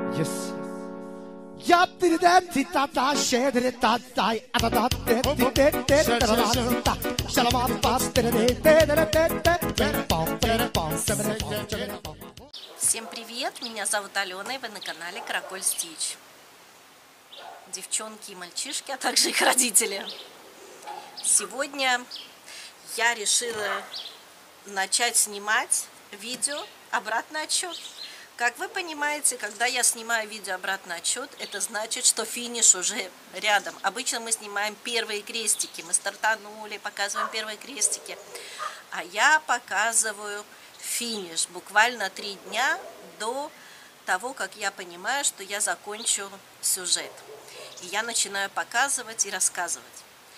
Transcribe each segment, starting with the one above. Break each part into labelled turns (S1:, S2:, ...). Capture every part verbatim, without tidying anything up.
S1: Yes. Я передати та щедре та тай а та те те те те та шалама пастере те те.
S2: Всем привет, меня зовут Алена, и вы на канале Караколь Стич. Девчонки и мальчишки, а также их родители. Сегодня я решила начать снимать видео обратный отсчет. Как вы понимаете, когда я снимаю видео обратный отсчет, это значит, что финиш уже рядом. Обычно мы снимаем первые крестики, мы стартанули, показываем первые крестики. А я показываю финиш буквально три дня до того, как я понимаю, что я закончу сюжет. И я начинаю показывать и рассказывать.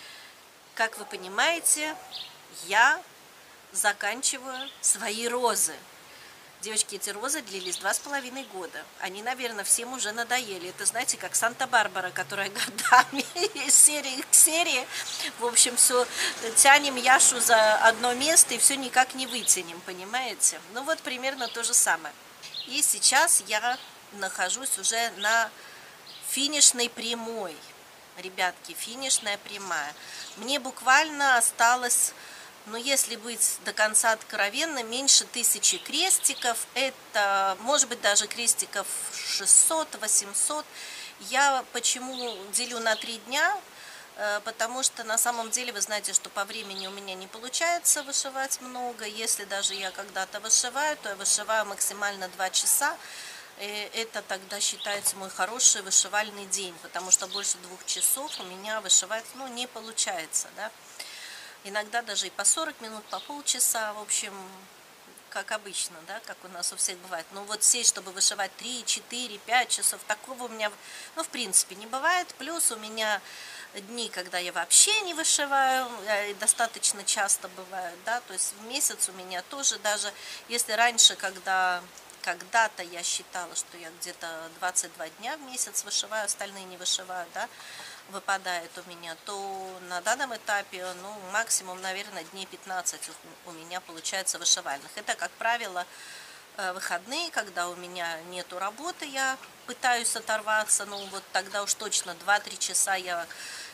S2: Как вы понимаете, я заканчиваю свои розы. Девочки, эти розы длились два с половиной года. Они, наверное, всем уже надоели. Это, знаете, как Санта-Барбара, которая годами из серии к серии. В общем, все тянем Яшу за одно место и все никак не вытянем, понимаете? Ну вот примерно то же самое. И сейчас я нахожусь уже на финишной прямой. Ребятки, финишная прямая. Мне буквально осталось... Но если быть до конца откровенно, меньше тысячи крестиков, это может быть даже крестиков шестьсот-восемьсот. Я почему делю на три дня? Потому что на самом деле вы знаете, что по времени у меня не получается вышивать много. Если даже я когда-то вышиваю, то я вышиваю максимально два часа. И это тогда считается мой хороший вышивальный день, потому что больше двух часов у меня вышивать ну, не получается, да. Иногда даже и по сорок минут, по полчаса, в общем, как обычно, да, как у нас у всех бывает. Но вот сесть, чтобы вышивать три, четыре, пять часов, такого у меня, ну, в принципе, не бывает. Плюс у меня дни, когда я вообще не вышиваю, достаточно часто бывают, да, то есть в месяц у меня тоже, даже если раньше, когда... Когда-то я считала, что я где-то двадцать два дня в месяц вышиваю, остальные не вышиваю, да, выпадает у меня, то на данном этапе, ну, максимум, наверное, дней пятнадцать у меня получается вышивальных. Это, как правило, выходные, когда у меня нету работы, я пытаюсь оторваться, ну, вот тогда уж точно два-три часа я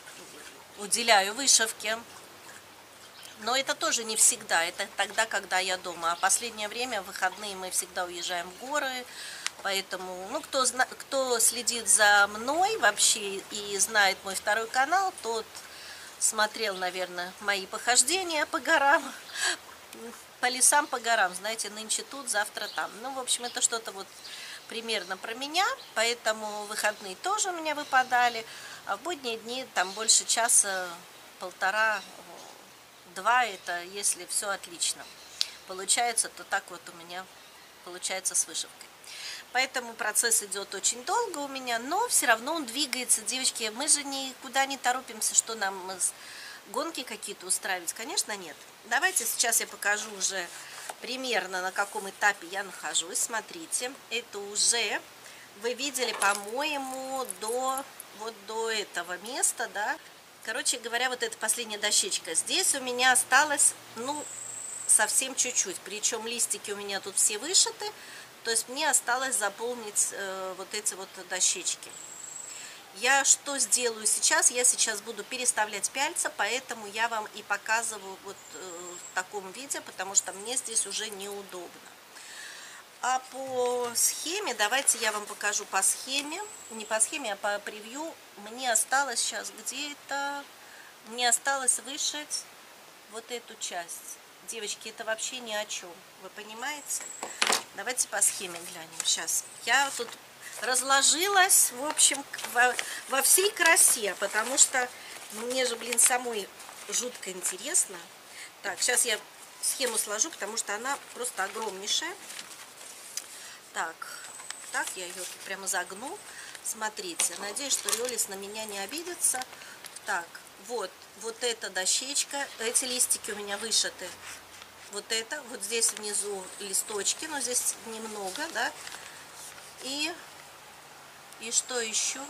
S2: уделяю вышивке. Но это тоже не всегда, это тогда, когда я дома. А последнее время, в выходные, мы всегда уезжаем в горы, поэтому, ну, кто, кто следит за мной вообще и знает мой второй канал, тот смотрел, наверное, мои похождения по горам, по лесам, по горам, знаете, нынче тут, завтра там. Ну, в общем, это что-то вот примерно про меня, поэтому выходные тоже у меня выпадали, а в будние дни там больше часа, полтора, два, это если все отлично получается, то так вот у меня получается с вышивкой. Поэтому процесс идет очень долго у меня, но все равно он двигается. Девочки, мы же никуда не торопимся, что нам гонки какие-то устраивать. Конечно, нет. Давайте сейчас я покажу уже примерно, на каком этапе я нахожусь. Смотрите, это уже вы видели, по-моему, до вот до этого места, да. Короче говоря, вот эта последняя дощечка. Здесь у меня осталось, ну, совсем чуть-чуть. Причем листики у меня тут все вышиты. То есть мне осталось заполнить э, вот эти вот дощечки. Я что сделаю сейчас? Я сейчас буду переставлять пяльца, поэтому я вам и показываю вот э, в таком виде, потому что мне здесь уже неудобно. А по схеме, давайте я вам покажу по схеме, не по схеме, а по превью. Мне осталось сейчас где-то, мне осталось вышить вот эту часть. Девочки, это вообще ни о чем, вы понимаете? Давайте по схеме глянем. Сейчас я тут разложилась, в общем, во, во всей красе, потому что мне же, блин, самой жутко интересно. Так, сейчас я схему сложу, потому что она просто огромнейшая. Так, так я ее прямо загну. Смотрите, надеюсь, что Лёлис на меня не обидится. Так, вот, вот эта дощечка, эти листики у меня вышиты. Вот это, вот здесь внизу листочки, но здесь немного, да. И, и что еще?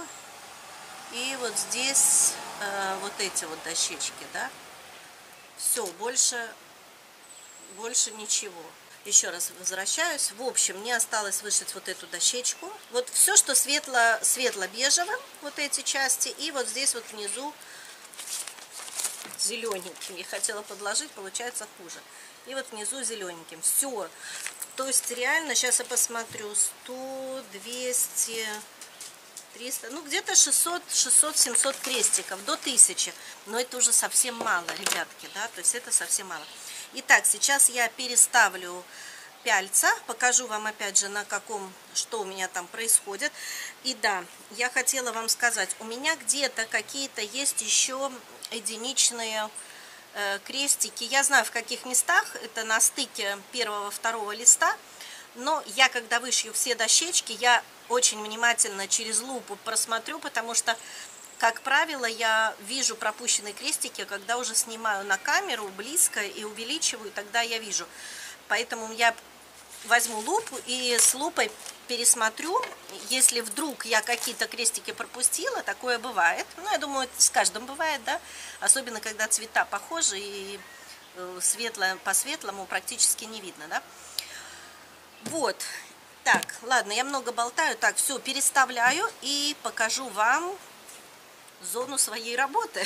S2: И вот здесь э, вот эти вот дощечки, да. Все, больше, больше ничего. Еще раз возвращаюсь. В общем, мне осталось вышить вот эту дощечку. Вот все, что светло, светло-бежевым, вот эти части. И вот здесь вот внизу зелененьким. Я хотела подложить, получается хуже. И вот внизу зелененьким. Все. То есть реально, сейчас я посмотрю, сто, двести, триста, ну где-то шестьсот, шестьсот, семьсот крестиков, до тысячи. Но это уже совсем мало, ребятки, да, то есть это совсем мало. Итак, сейчас я переставлю пяльца, покажу вам опять же на каком, что у меня там происходит. И да, я хотела вам сказать, у меня где-то какие-то есть еще единичные э, крестики. Я знаю, в каких местах, это на стыке первого-второго листа, но я, когда вышью все дощечки, я очень внимательно через лупу просмотрю, потому что, как правило, я вижу пропущенные крестики, когда уже снимаю на камеру близко и увеличиваю, тогда я вижу. Поэтому я возьму лупу и с лупой пересмотрю, если вдруг я какие-то крестики пропустила, такое бывает. Ну, я думаю, это с каждым бывает, да, особенно когда цвета похожи и светлое по светлому практически не видно, да. Вот. Так, ладно, я много болтаю. Так, все, переставляю и покажу вам зону своей работы.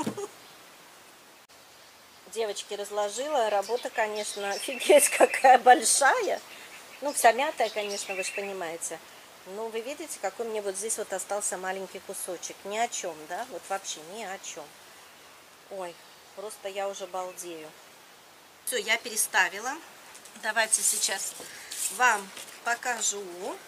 S2: Девочки, разложила. Работа, конечно, офигеть, какая большая. Ну, вся мятая, конечно, вы же понимаете. Но вы видите, какой мне вот здесь вот остался маленький кусочек. Ни о чем, да? Вот вообще ни о чем. Ой, просто я уже балдею. Все, я переставила. Давайте сейчас вам покажу.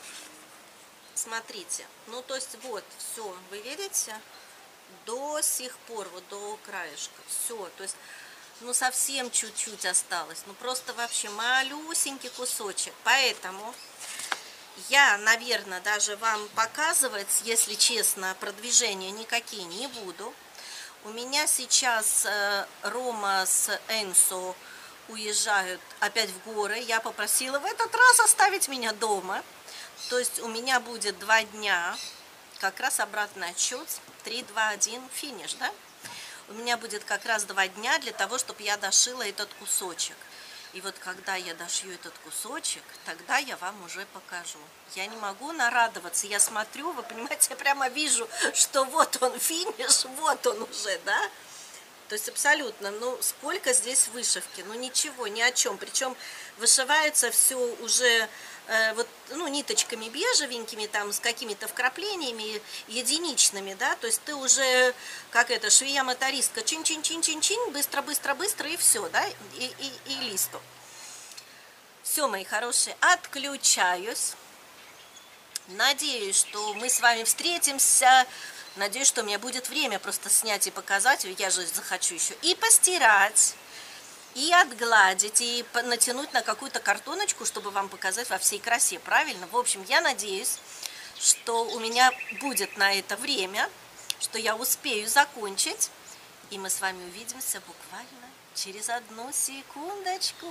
S2: Смотрите. Ну, то есть вот, все, вы видите? До сих пор, вот до краешка. Все, то есть, ну, совсем чуть-чуть осталось. Ну, просто вообще малюсенький кусочек. Поэтому я, наверное, даже вам показывать, если честно, продвижения никакие не буду. У меня сейчас э, Рома с Энсо уезжают опять в горы. Я попросила в этот раз оставить меня дома. То есть у меня будет два дня, как раз обратный отсчет, три, два, один, финиш, да? У меня будет как раз два дня для того, чтобы я дошила этот кусочек. И вот когда я дошью этот кусочек, тогда я вам уже покажу. Я не могу нарадоваться. Я смотрю, вы понимаете, я прямо вижу, что вот он финиш, вот он уже, да? То есть абсолютно, ну сколько здесь вышивки, ну ничего, ни о чем. Причем вышивается все уже э, вот, ну, ниточками бежевенькими, там с какими-то вкраплениями единичными, да. То есть ты уже, как это, швея-мотористка, чин-чин-чин-чин-чин, быстро-быстро-быстро и все, да, и, и, и листу. Все, мои хорошие, отключаюсь. Надеюсь, что мы с вами встретимся. Надеюсь, что у меня будет время просто снять и показать. Я же захочу еще и постирать, и отгладить, и натянуть на какую-то картоночку, чтобы вам показать во всей красе. Правильно? В общем, я надеюсь, что у меня будет на это время, что я успею закончить. И мы с вами увидимся буквально через одну секундочку.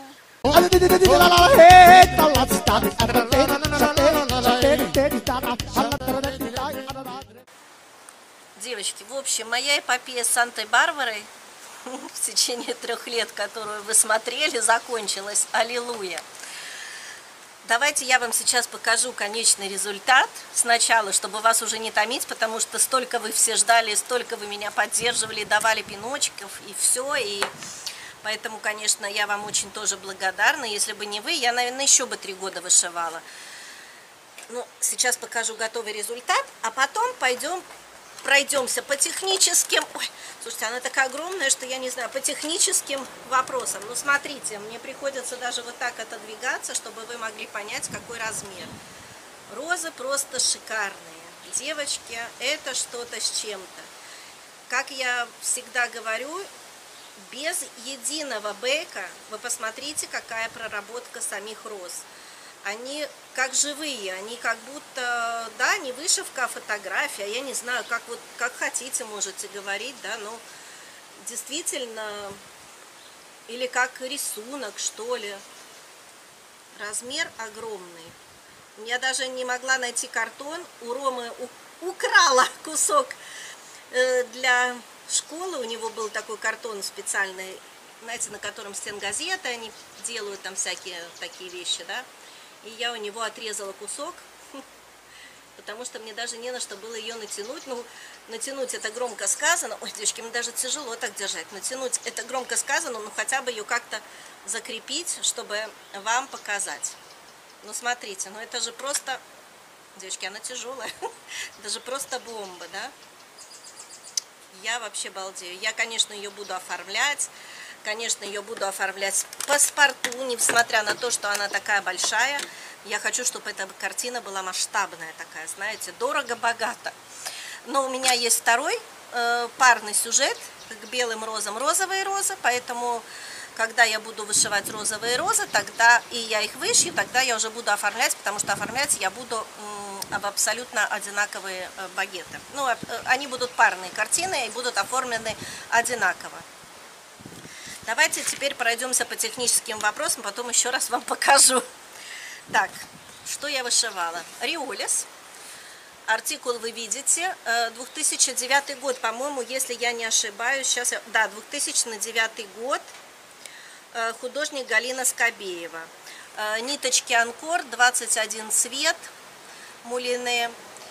S2: Девочки, в общем, моя эпопея с Сантой-Барбарой в течение трех лет, которую вы смотрели, закончилась. Аллилуйя! Давайте я вам сейчас покажу конечный результат сначала, чтобы вас уже не томить, потому что столько вы все ждали, столько вы меня поддерживали, давали пиночков и все, и поэтому, конечно, я вам очень тоже благодарна. Если бы не вы, я, наверное, еще бы три года вышивала. Ну, сейчас покажу готовый результат, а потом пойдем пройдемся по техническим, ой, слушайте, она такая огромная, что я не знаю, по техническим вопросам. Ну, смотрите, мне приходится даже вот так отодвигаться, чтобы вы могли понять, какой размер. Розы просто шикарные. Девочки, это что-то с чем-то. Как я всегда говорю, без единого бэка, вы посмотрите, какая проработка самих роз. Они как живые, они как будто, да, не вышивка, а фотография, я не знаю, как вот, как хотите, можете говорить, да, но действительно, или как рисунок, что ли. Размер огромный. Я даже не могла найти картон, у Ромы украла кусок для школы, у него был такой картон специальный, знаете, на котором стенгазеты, они делают там всякие такие вещи, да. И я у него отрезала кусок, потому что мне даже не на что было ее натянуть. Ну, натянуть это громко сказано. Ой, девочки, мне даже тяжело так держать. Натянуть это громко сказано, но хотя бы ее как-то закрепить, чтобы вам показать. Ну, смотрите, ну это же просто... Девочки, она тяжелая. Это же просто бомба, да? Я вообще балдею. Я, конечно, ее буду оформлять. Конечно, ее буду оформлять паспорту, несмотря на то, что она такая большая. Я хочу, чтобы эта картина была масштабная такая, знаете, дорого-богато. Но у меня есть второй э, парный сюжет к белым розам, розовые розы, поэтому, когда я буду вышивать розовые розы, тогда и я их вышью, тогда я уже буду оформлять, потому что оформлять я буду м, в абсолютно одинаковые э, багеты. Ну, э, они будут парные картины и будут оформлены одинаково. Давайте теперь пройдемся по техническим вопросам, потом еще раз вам покажу. Так, что я вышивала? Риолис. Артикул вы видите. две тысячи девятый год, по-моему, если я не ошибаюсь. Сейчас я... Да, две тысячи девятый год. Художник Галина Скобеева. Ниточки Анкор, двадцать один цвет. Мулине.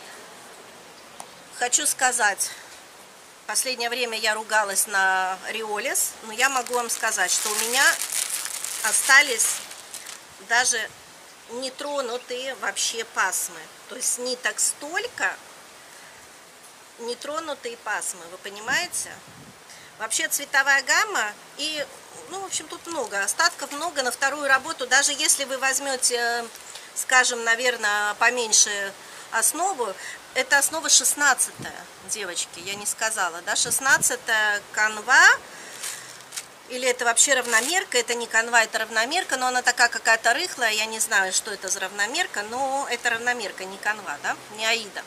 S2: Хочу сказать, в последнее время я ругалась на Риолис, но я могу вам сказать, что у меня остались даже нетронутые вообще пасмы. То есть ниток столько, нетронутые пасмы, вы понимаете? Вообще цветовая гамма и, ну, в общем, тут много, остатков много на вторую работу. Даже если вы возьмете, скажем, наверное, поменьше основу, это основа шестнадцатая, девочки, я не сказала, да, шестнадцатая канва. Или это вообще равномерка, это не канва, это равномерка, но она такая какая-то рыхлая, я не знаю, что это за равномерка, но это равномерка, не канва, да, не аида.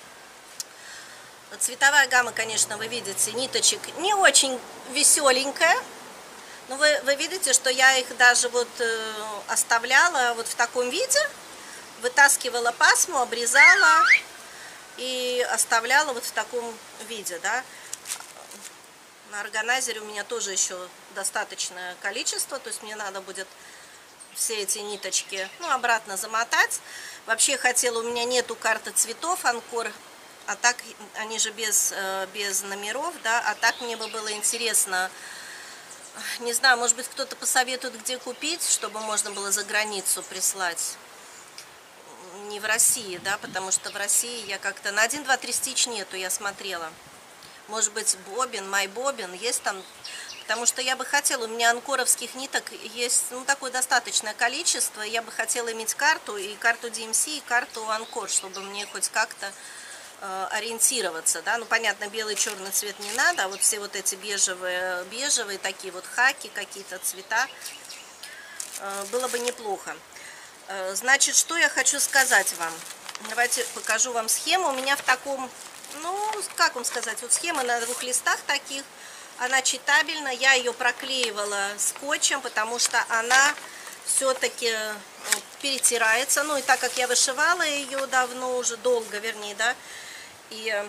S2: Цветовая гамма, конечно, вы видите, ниточек не очень веселенькая, но вы, вы видите, что я их даже вот э, оставляла вот в таком виде, вытаскивала пасму, обрезала и оставляла вот в таком виде, да. На органайзере у меня тоже еще достаточное количество, то есть мне надо будет все эти ниточки, ну, обратно замотать. Вообще хотела, у меня нету карты цветов Анкор, а так они же без, без номеров, да, а так мне бы было интересно, не знаю, может быть, кто-то посоветует, где купить, чтобы можно было за границу прислать. Не в России, да, потому что в России я как-то на один, два, три стич нету, я смотрела. Может быть, бобин, май бобин есть там, потому что я бы хотела, у меня анкоровских ниток есть, ну, такое достаточное количество, я бы хотела иметь карту, и карту ди эм си, и карту Анкор, чтобы мне хоть как-то э, ориентироваться, да, ну, понятно, белый, черный цвет не надо, а вот все вот эти бежевые, бежевые такие вот хаки, какие-то цвета, э, было бы неплохо. Э, значит, что я хочу сказать вам, давайте покажу вам схему, у меня в таком... Ну, как вам сказать, вот схема на двух листах таких, она читабельна, я ее проклеивала скотчем, потому что она все-таки перетирается, ну и так как я вышивала ее давно, уже долго, вернее, да, и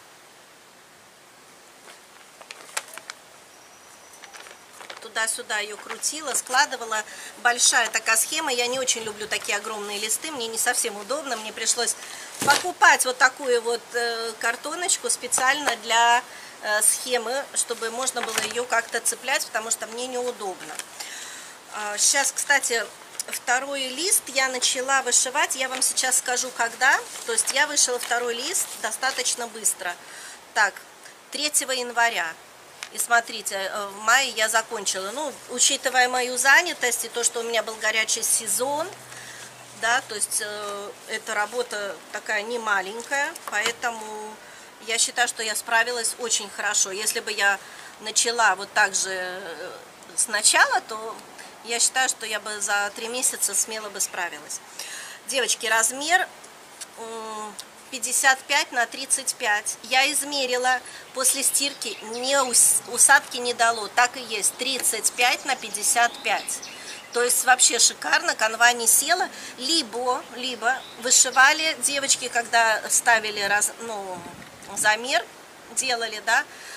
S2: туда-сюда ее крутила, складывала, большая такая схема, я не очень люблю такие огромные листы, мне не совсем удобно, мне пришлось покупать вот такую вот э, картоночку специально для э, схемы, чтобы можно было ее как-то цеплять, потому что мне неудобно. А, сейчас, кстати, второй лист я начала вышивать, я вам сейчас скажу когда, то есть я вышила второй лист достаточно быстро. Так, третьего января. И смотрите, в мае я закончила. Ну, учитывая мою занятость и то, что у меня был горячий сезон, да, то есть э, эта работа такая не маленькая, поэтому я считаю, что я справилась очень хорошо. Если бы я начала вот так же сначала, то я считаю, что я бы за три месяца смело бы справилась. Девочки, размер пятьдесят пять на тридцать пять. Я измерила после стирки, не усадки не дало, так и есть, тридцать пять на пятьдесят пять. То есть вообще шикарно, канва не села. Либо, либо вышивали девочки, когда ставили раз, ну, замер, делали, да,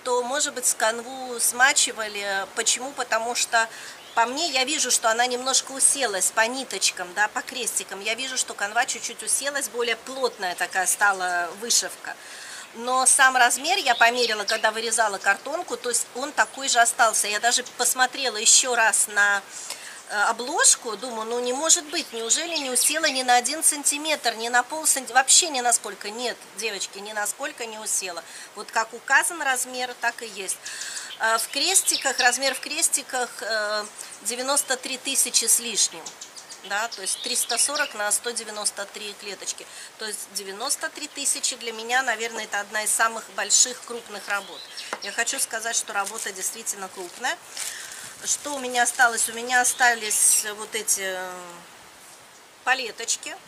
S2: что, может быть, канву смачивали. Почему? Потому что по мне я вижу, что она немножко уселась по ниточкам, да, по крестикам. Я вижу, что канва чуть-чуть уселась, более плотная такая стала вышивка. Но сам размер я померила, когда вырезала картонку, то есть он такой же остался. Я даже посмотрела еще раз на обложку, думаю, ну не может быть, неужели не усела ни на один сантиметр, ни на пол сантиметра, вообще ни на сколько, нет, девочки, ни на сколько не усела. Вот как указан размер, так и есть. В крестиках, размер в крестиках девяносто три тысячи с лишним, да, то есть триста сорок на сто девяносто три клеточки, то есть девяносто три тысячи для меня, наверное, это одна из самых больших крупных работ. Я хочу сказать, что работа действительно крупная. Что у меня осталось? У меня остались вот эти палеточки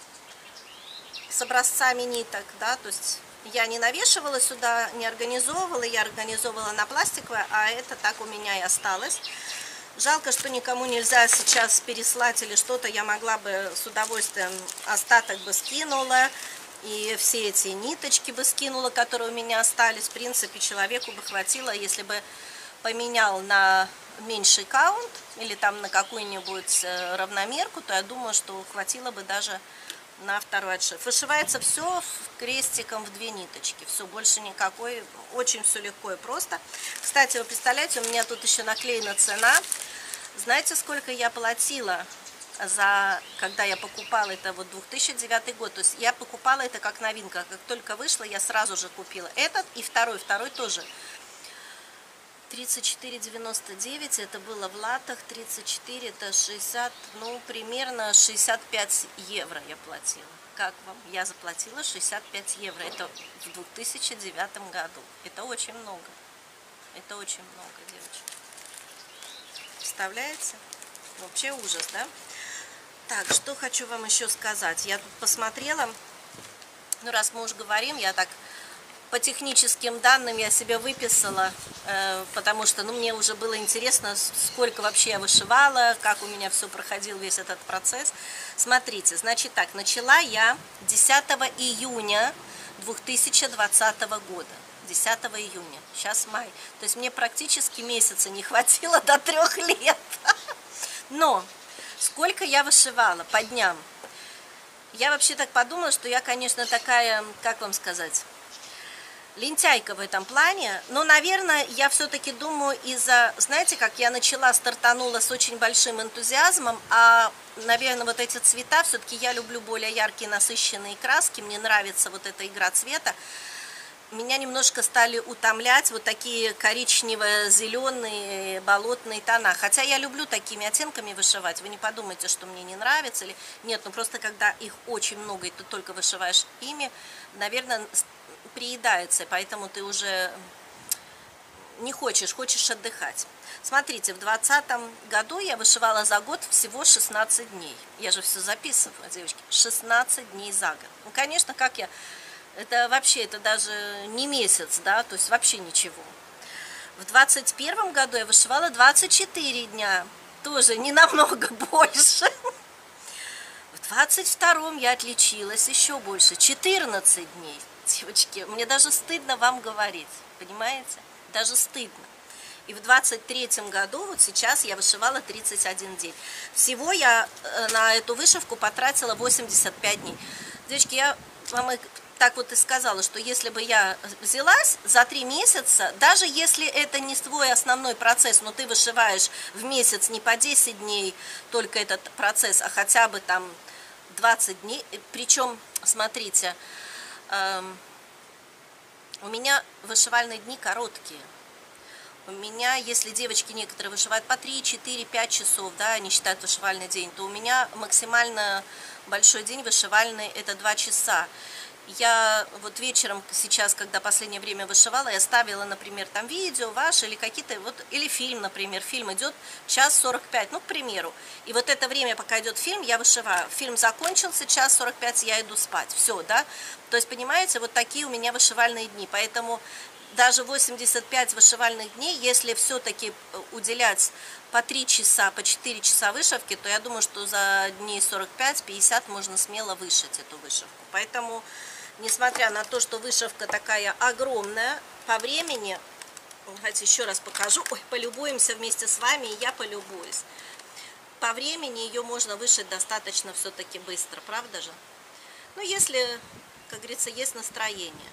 S2: с образцами ниток, да, то есть я не навешивала сюда, не организовывала, я организовывала на пластиковое, а это так у меня и осталось. Жалко, что никому нельзя сейчас переслать или что-то, я могла бы с удовольствием, остаток бы скинула, и все эти ниточки бы скинула, которые у меня остались. В принципе, человеку бы хватило, если бы поменял на меньший каунт или там на какую-нибудь равномерку, то я думаю, что хватило бы даже на второй отшив. Вышивается все крестиком в две ниточки, все, больше никакой, очень все легко и просто. Кстати, вы представляете, у меня тут еще наклеена цена. Знаете, сколько я платила за, когда я покупала это, вот две тысячи девятый год, то есть я покупала это как новинка, как только вышла, я сразу же купила этот и второй, второй тоже. тридцать четыре девяносто девять, это было в латах, тридцать четыре, это шестьдесят, ну, примерно шестьдесят пять евро я платила. Как вам? Я заплатила шестьдесят пять евро, это в две тысячи девятом году. Это очень много. Это очень много, девочки. Представляете? Вообще ужас, да? Так, что хочу вам еще сказать. Я тут посмотрела, ну, раз мы уж говорим, я так... По техническим данным я себе выписала, э, потому что ну, мне уже было интересно, сколько вообще я вышивала, как у меня все проходил весь этот процесс. Смотрите, значит так, начала я десятого июня две тысячи двадцатого года. десятого июня, сейчас май. То есть мне практически месяца не хватило до трех лет. Но сколько я вышивала по дням? Я вообще так подумала, что я, конечно, такая, как вам сказать... лентяйка в этом плане, но, наверное, я все-таки думаю из-за, знаете, как я начала, стартанула с очень большим энтузиазмом, а, наверное, вот эти цвета, все-таки я люблю более яркие, насыщенные краски, мне нравится вот эта игра цвета, меня немножко стали утомлять вот такие коричнево-зеленые болотные тона, хотя я люблю такими оттенками вышивать, вы не подумайте, что мне не нравится, или нет, ну просто когда их очень много, и ты только вышиваешь ими, наверное, приедается, поэтому ты уже не хочешь, хочешь отдыхать. Смотрите, в двадцатом году я вышивала за год всего шестнадцать дней. Я же все записываю, девочки. шестнадцать дней за год. Ну, конечно, как я... Это вообще, это даже не месяц, да, то есть вообще ничего. В двадцать первом году я вышивала двадцать четыре дня. Тоже не намного больше. В двадцать втором я отличилась еще больше. четырнадцать дней. Девочки, мне даже стыдно вам говорить, понимаете? Даже стыдно. И в двадцать третьем году, вот сейчас, я вышивала тридцать один день. Всего я на эту вышивку потратила восемьдесят пять дней. Девочки, я вам так вот и сказала, что если бы я взялась за три месяца, даже если это не твой основной процесс, но ты вышиваешь в месяц не по десять дней только этот процесс, а хотя бы там двадцать дней, причем, смотрите, у меня вышивальные дни короткие. У меня, если девочки некоторые вышивают по три, четыре, пять часов, да, они считают вышивальный день, то у меня максимально большой день вышивальный это два часа. Я вот вечером сейчас, когда последнее время вышивала, я ставила, например, там видео ваше или какие-то, вот, или фильм, например, фильм идет час сорок пять, ну, к примеру. И вот это время, пока идет фильм, я вышиваю. Фильм закончился, час сорок пять, я иду спать. Все, да? То есть, понимаете, вот такие у меня вышивальные дни. Поэтому даже восемьдесят пять вышивальных дней, если все-таки уделять по три часа, по четыре часа вышивки, то я думаю, что за дней сорок пять — пятьдесят можно смело вышить эту вышивку. Поэтому... Несмотря на то, что вышивка такая огромная, по времени Давайте еще раз покажу. Ой, полюбуемся вместе с вами, и я полюбуюсь. По времени ее можно вышить достаточно все-таки быстро, правда же? Ну, если, как говорится, есть настроение.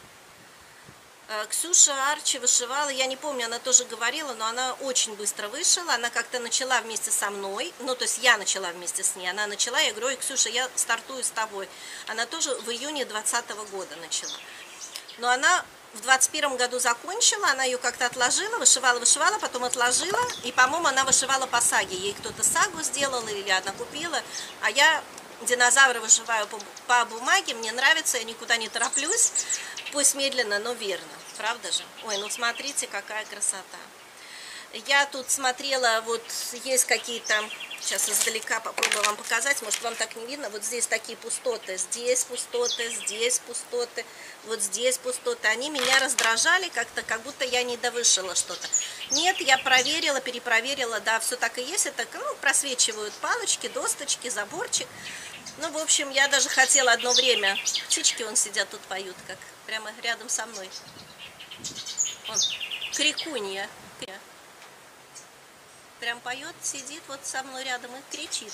S2: Ксюша Арчи вышивала, я не помню, она тоже говорила, но она очень быстро вышила, она как-то начала вместе со мной, ну, то есть я начала вместе с ней, она начала, я говорю: ой, Ксюша, я стартую с тобой. Она тоже в июне двадцатого года начала. Но она в двадцать первом году закончила, она ее как-то отложила, вышивала, вышивала, потом отложила, и, по-моему, она вышивала по саге, ей кто-то сагу сделал, или она купила, а я динозавра вышиваю по, по бумаге, мне нравится, я никуда не тороплюсь, пусть медленно, но верно, правда же? Ой, ну смотрите, какая красота. Я тут смотрела, вот есть какие-то, сейчас издалека попробую вам показать, может вам так не видно, вот здесь такие пустоты, здесь пустоты, здесь пустоты, вот здесь пустоты, они меня раздражали как-то, как будто я не довышила что-то. Нет, я проверила, перепроверила, да, все так и есть, это, ну, просвечивают палочки, досточки, заборчик. Ну, в общем, я даже хотела одно время, птички вон сидят тут поют, как прямо рядом со мной. Вон, крикунья. Прям поет, сидит вот со мной рядом и кричит.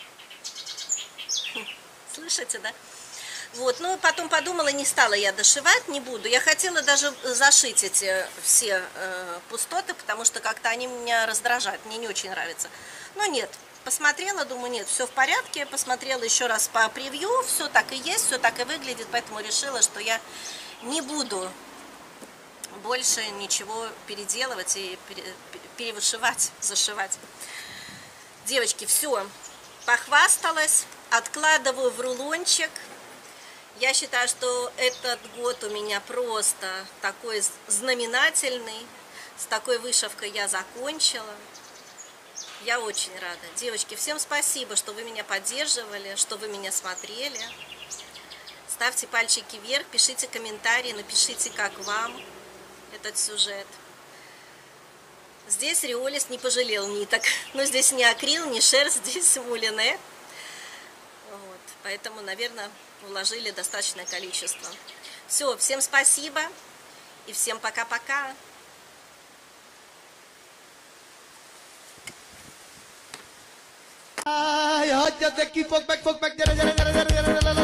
S2: Слышите, да? Вот, ну, потом подумала, не стала я дошивать, не буду. Я хотела даже зашить эти все э, пустоты, потому что как-то они меня раздражают, мне не очень нравится. Но нет, посмотрела, думаю, нет, все в порядке. Посмотрела еще раз по превью, все так и есть, все так и выглядит, поэтому решила, что я не буду больше ничего переделывать и перевышивать, зашивать. Девочки, все, похвасталась, откладываю в рулончик. Я считаю, что этот год у меня просто такой знаменательный. С такой вышивкой я закончила. Я очень рада. Девочки, всем спасибо, что вы меня поддерживали, что вы меня смотрели. Ставьте пальчики вверх, пишите комментарии, напишите, как вам этот сюжет. Здесь Риолис не пожалел ниток. Но здесь не акрил, не шерсть, здесь мулине. Вот. Поэтому, наверное, вложили достаточное количество. Все, всем спасибо. И всем пока-пока.
S1: Ay, hot, just keep back, back, back,